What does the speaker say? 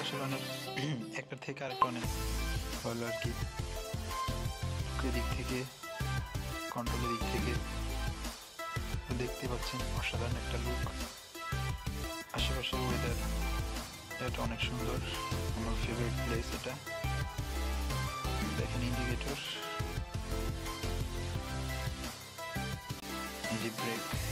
আসলে অনেক একটা থেকে আরেকটা অনেক ভালো আর কি। দিক থেকে কন্ট্রোলের দিক থেকে দেখতে পাচ্ছেন অসাধারণ একটা লুক। আশেপাশের ওয়েদার এটা অনেক সুন্দর, আমার ফেভারিট প্লেস এটা। দেখেন ইন্ডিকেটর, এই যে ব্রেক,